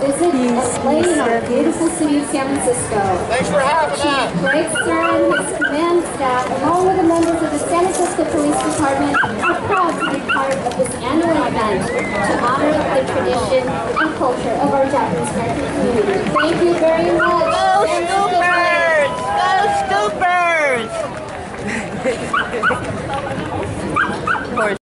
visit a play in our beautiful city of San Francisco. Thanks for having us. Chief Greg Stern and his command staff, along with the members of the San Francisco Police Department, are proud to be part of this annual event to honor the tradition and culture of our Japanese American community. Thank you very much.